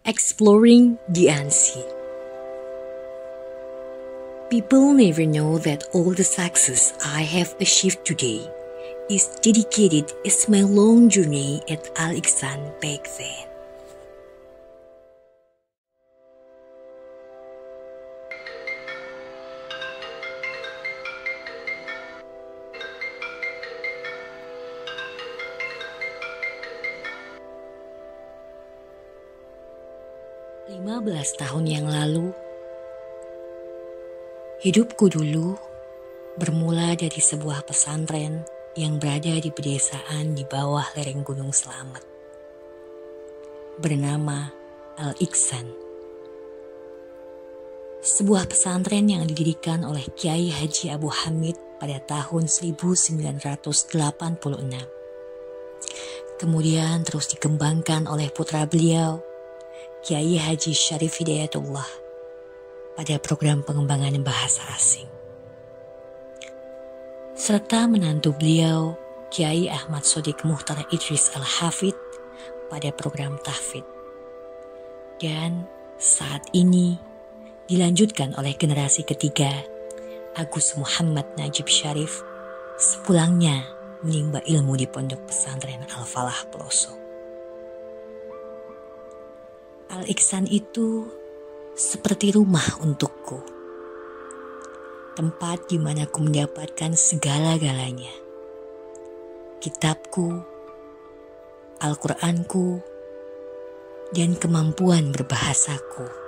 Exploring the unseen. People never know that all the success I have achieved today is dedicated as my long journey at Al Ihsan back then. Lima belas tahun yang lalu, hidupku dulu bermula dari sebuah pesantren yang berada di pedesaan di bawah lereng Gunung Slamet, bernama Al Ihsan. Sebuah pesantren yang didirikan oleh Kiai Haji Abu Hamid pada tahun 1986. Kemudian terus dikembangkan oleh putra beliau, Kiai Haji Syarif Hidayatullah, pada program pengembangan bahasa asing. Serta menantu beliau, Kiai Ahmad Shodiq Mukhtar Idris Al-Hafid, pada program tahfidz. Dan saat ini dilanjutkan oleh generasi ketiga, Agus Muhammad Najib Syarif, sepulangnya menimba ilmu di pondok pesantren Al-Falah Peloso. Al Ihsan itu seperti rumah untukku, tempat di mana aku mendapatkan segala-galanya. Kitabku, Al-Quranku, dan kemampuan berbahasaku.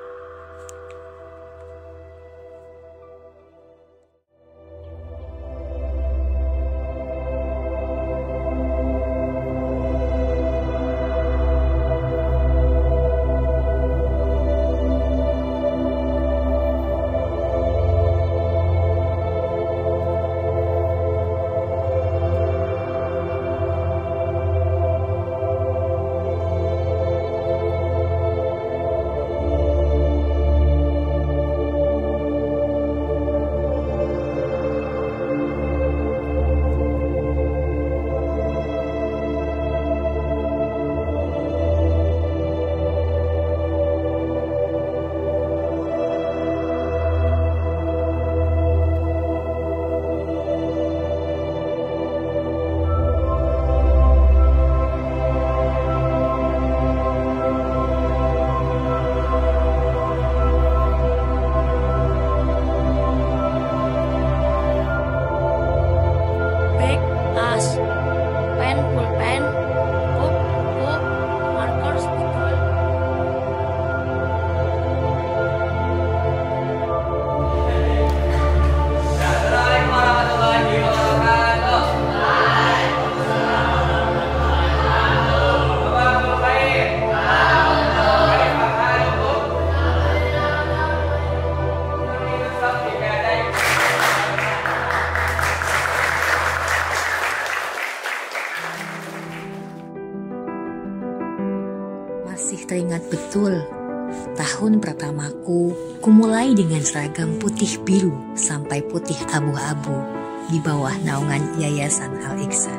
Masih teringat betul, tahun pertamaku kumulai dengan seragam putih biru sampai putih abu-abu di bawah naungan Yayasan Al Ihsan.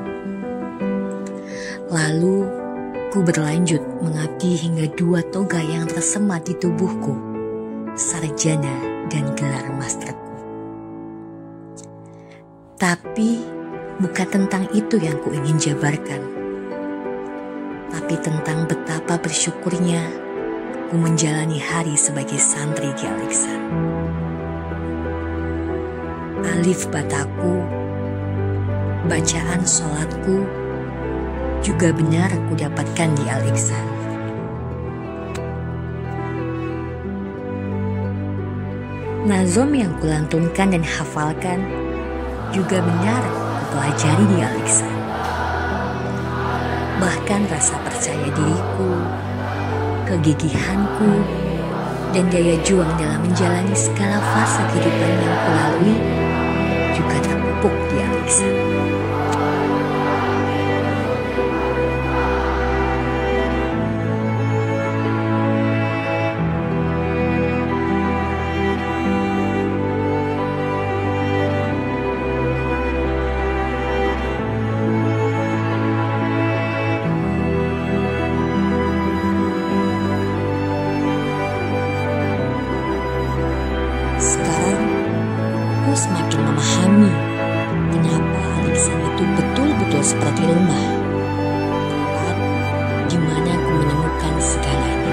Lalu, ku berlanjut mengabdi hingga 2 toga yang tersemat di tubuhku, sarjana dan gelar masterku. Tapi, bukan tentang itu yang ku ingin jabarkan, tapi tentang betapa bersyukurnya ku menjalani hari sebagai santri di Al Ihsan. Alif bataku, bacaan sholatku juga benar ku dapatkan di Al Ihsan. Nazom yang kulantunkan dan hafalkan juga benar ku pelajari di Al Ihsan. Bahkan rasa percaya diriku, kegigihanku, dan daya juang dalam menjalani segala fase kehidupan yang kulalui juga terpupuk di Al Ihsan. rumah, tempat di mana ku menemukan segalanya.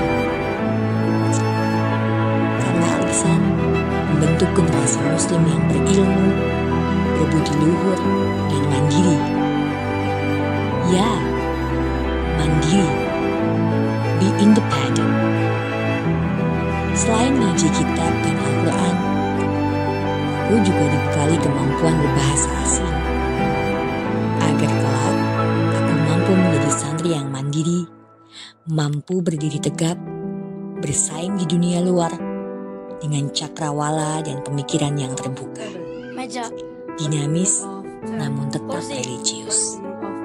Karena Al-Ihsan membentuk generasi muslim yang berilmu, berbudi luhur, dan mandiri. Ya, mandiri. Be independent. Selain ngaji kitab dan Al-Quran, aku juga dibekali kemampuan berbahasa asing. Agar kelak aku mampu menjadi santri yang mandiri, mampu berdiri tegap, bersaing di dunia luar dengan cakrawala dan pemikiran yang terbuka, dinamis namun tetap religius.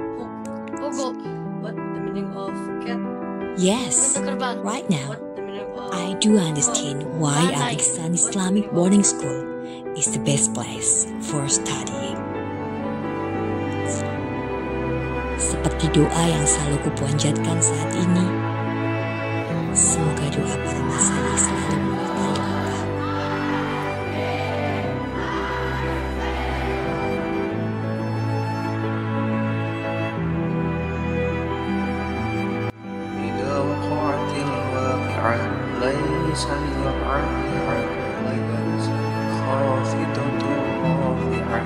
Yes, right now I do understand why Al-Ihsan Islamic Boarding School is the best place for studying. Seperti doa yang selalu kupanjatkan saat ini, semoga doa para masyayikh selalu menyertai langkah. إذا وقعت الواقعة ليس لوقعتها خافضة رافعة.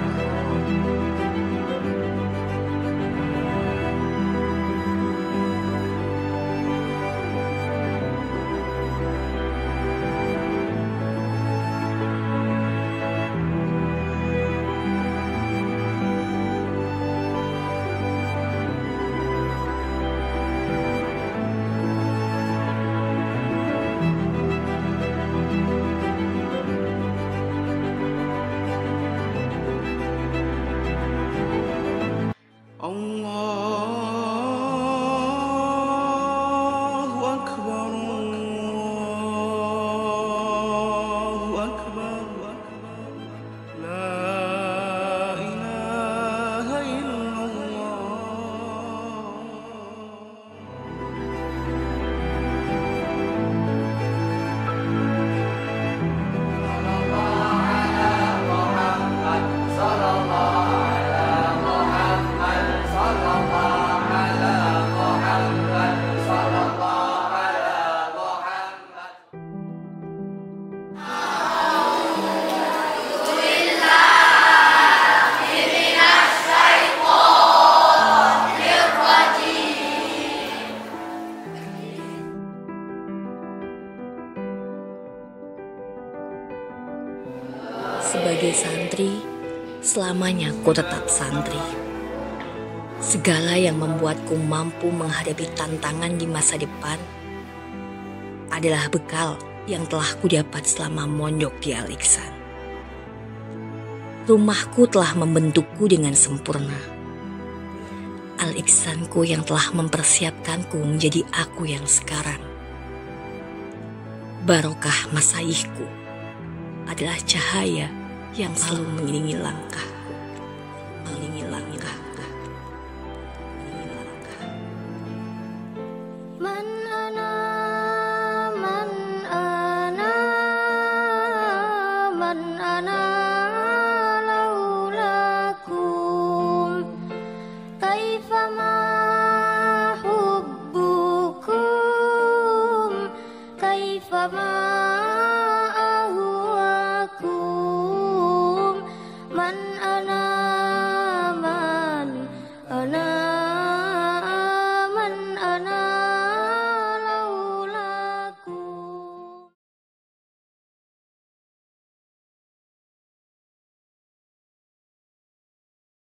Sebagai santri, selamanya ku tetap santri. Segala yang membuatku mampu menghadapi tantangan di masa depan adalah bekal yang telah kudapat selama mondok di Al-Ihsan. Rumahku telah membentukku dengan sempurna. Al-Ihsanku yang telah mempersiapkanku menjadi aku yang sekarang. Barokah masayikhku adalah cahaya yang selalu mengiringi langkahku.